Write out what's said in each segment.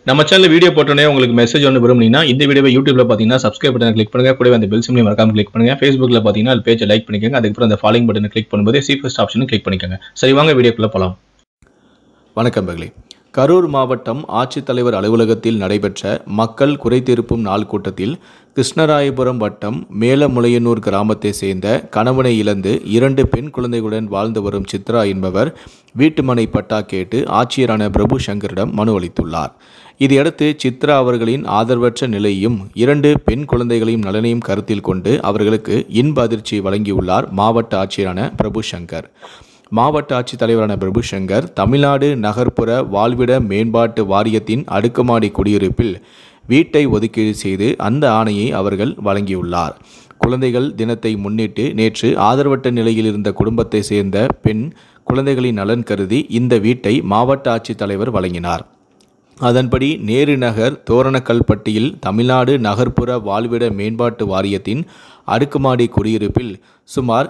நம்ம channel video போட்டோனே உங்களுக்கு message ஒன்று விரும்புனீங்கன்னா இந்த வீடியோவை யூடியூப்ல பார்த்தீங்கன்னா சப்ஸ்கிரைப் பட்டனை கிளிக் பண்ணுங்க. கூடவே அந்த பெல் சிம்லையும் மறக்காம கிளிக் பண்ணுங்க. ஃபேஸ்புக்ல பார்த்தீங்கன்னா அது பேஜை லைக் பண்ணிக்கோங்க. அதுக்கப்புறம் அந்த ஃபாலோயிங் பட்டனை கிளிக் பண்ணும்போது சீஃபஸ்ட் ஆப்ஷனும் கிளிக் பண்ணிக்கோங்க. சரி, வாங்க வீடியோக்குள்ள போகலாம். வணக்கம் பகலி. கரூர் மாவட்டம் ஆட்சித்தலைவர் அலுவலகத்தில் நடைபெற்ற மக்கள் குறைதீர்க்கும் நாள் கூட்டத்தில் கிருஷ்ணராயபுரம் வட்டம் மேலமுளையனூர் கிராமத்தை சேர்ந்த கணவனை இழந்து 2 பெண் குழந்தைகளுடன் வாழ்ந்து வரும் சித்ரா என்பவர் வீட்டுமனை பட்டா கேட்டு ஆட்சியரான பிரபு சங்கரிடம் மனு அளித்துள்ளார். இதையடுத்து சித்ரா அவர்களின் ஆதரவற்ற நிலையையும் 2 பெண் குழந்தைகளையும் நலனையும் கருத்தில் கொண்டு அவர்களுக்கு இன்ப அதிர்ச்சி வழங்கியுள்ளார் மாவட்ட ஆட்சியரான பிரபு சங்கர். மாவட்ட ஆட்சித்தலைவரான பிரபு சங்கர் தமிழ்நாடு நகர்ப்புற வாழ்விட மேம்பாட்டு வாரியத்தின் அடுக்குமாடி குடியிருப்பில் வீட்டை ஒதுக்கீடு செய்து அந்த ஆணையை அவர்கள் வழங்கியுள்ளார். குழந்தைகள் தினத்தை முன்னிட்டு நேற்று ஆதரவற்ற நிலையில் இருந்த குடும்பத்தை சேர்ந்த பெண் குழந்தைகளின் நலன் கருதி இந்த வீட்டை மாவட்ட ஆட்சித்தலைவர் வழங்கினார். அதன்படி நேரு நகர் தோரணக்கல்பட்டியில் தமிழ்நாடு நகர்ப்புற வாழ்விட மேம்பாட்டு வாரியத்தின் அடுக்குமாடி குடியிருப்பில் சுமார்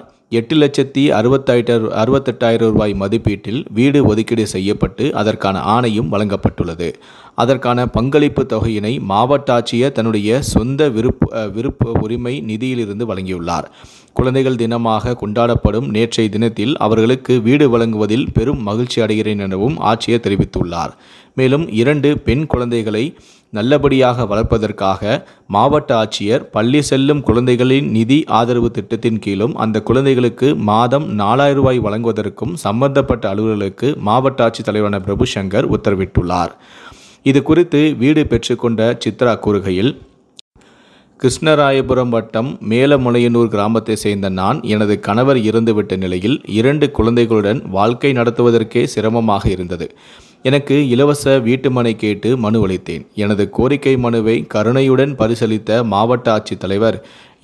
8,68,000 ரூபாய் மதிப்பீட்டில் வீடு ஒதுக்கீடு செய்யப்பட்டு அதற்கான ஆணையும் வழங்கப்பட்டுள்ளது. அதற்கான பங்களிப்பு தொகையினை மாவட்ட ஆட்சியர் தன்னுடைய சொந்த விருப்ப உரிமை நிதியிலிருந்து வழங்கியுள்ளார். குழந்தைகள் தினமாக கொண்டாடப்படும் நேற்றைய தினத்தில் அவர்களுக்கு வீடு வழங்குவதில் பெரும் மகிழ்ச்சி அடைகிறேன் எனவும் ஆட்சியர் தெரிவித்துள்ளார். மேலும் 2 பெண் குழந்தைகளை நல்லபடியாக வளர்ப்பதற்காக மாவட்ட ஆட்சியர் பள்ளி செல்லும் குழந்தைகளின் நிதி ஆதரவு திட்டத்தின் கீழும் அந்த குழந்தைகளுக்கு மாதம் 4,000 ரூபாய் வழங்குவதற்கும் சம்பந்தப்பட்ட அலுவலர்களுக்கு மாவட்ட ஆட்சித்தலைவரான பிரபு சங்கர் உத்தரவிட்டுள்ளார். இது குறித்து வீடு பெற்றுக்கொண்ட சித்ரா கூறுகையில், கிருஷ்ணராயபுரம் வட்டம் மேலமுளையனூர் கிராமத்தை சேர்ந்த நான் எனது கணவர் இறந்துவிட்ட நிலையில் 2 குழந்தைகளுடன் வாழ்க்கை நடத்துவதற்கே சிரமமாக இருந்தது. எனக்கு இலவச வீட்டுமனை கேட்டு மனு அளித்தேன். எனது கோரிக்கை மனுவை கருணையுடன் பரிசீலித்த மாவட்ட ஆட்சித்தலைவர்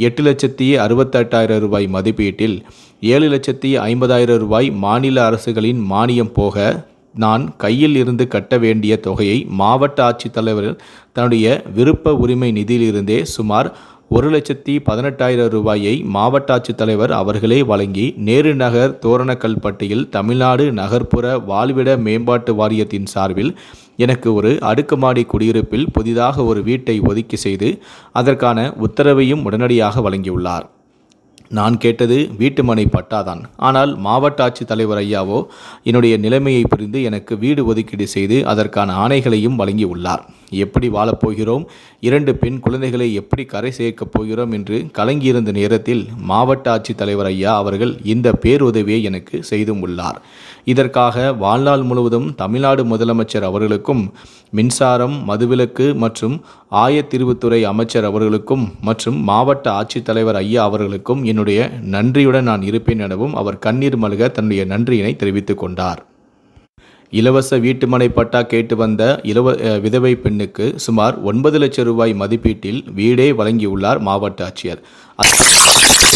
8,68,000 ரூபாய் மதிப்பீட்டில் 7,50,000 ரூபாய் மாநில அரசுகளின் மானியம் போக நான் கையில் இருந்து கட்ட வேண்டிய தொகையை மாவட்ட ஆட்சித்தலைவர் தன்னுடைய விருப்ப உரிமை நிதியிலிருந்தே சுமார் 1,18,000 ரூபாயை மாவட்ட ஆட்சித்தலைவர் அவர்களே வழங்கி நேரு நகர் தோரணக்கல்பட்டியில் தமிழ்நாடு நகர்ப்புற வாழ்விட மேம்பாட்டு வாரியத்தின் சார்பில் எனக்கு ஒரு அடுக்குமாடி குடியிருப்பில் புதிதாக ஒரு வீட்டை ஒதுக்கி செய்து அதற்கான உத்தரவையும் உடனடியாக வழங்கியுள்ளார். நான் கேட்டது வீட்டுமனை பட்டாதான். ஆனால் மாவட்ட ஆட்சித்தலைவர் ஐயாவோ என்னுடைய நிலைமையை புரிந்து எனக்கு வீடு ஒதுக்கீடு செய்து அதற்கான ஆணைகளையும் வழங்கியுள்ளார். எப்படி வாழப்போகிறோம், 2 பெண் குழந்தைகளை எப்படி கரை சேர்க்கப் போகிறோம் என்று கலங்கியிருந்த நேரத்தில் மாவட்ட ஆட்சித்தலைவர் ஐயா அவர்கள் இந்த பேருதவியை எனக்கு செய்தும் உள்ளார். இதற்காக வாழ்நாள் முழுவதும் தமிழ்நாடு முதலமைச்சர் அவர்களுக்கும், மின்சாரம், மதுவிலக்கு மற்றும் ஆயத்தீர்வுத்துறை அமைச்சர் அவர்களுக்கும் மற்றும் மாவட்ட ஆட்சித்தலைவர் ஐயா அவர்களுக்கும் என்னுடைய நன்றியுடன் நான் இருப்பேன் எனவும் அவர் கண்ணீர் மல்க தன்னுடைய நன்றியினை தெரிவித்துக் கொண்டார். இலவச வீட்டுமனை பட்டா கேட்டு வந்த விதவை பெண்ணுக்கு சுமார் 9 லட்சம் ரூபாய் மதிப்பீட்டில் வீடே வழங்கியுள்ளார் மாவட்ட ஆட்சியர்.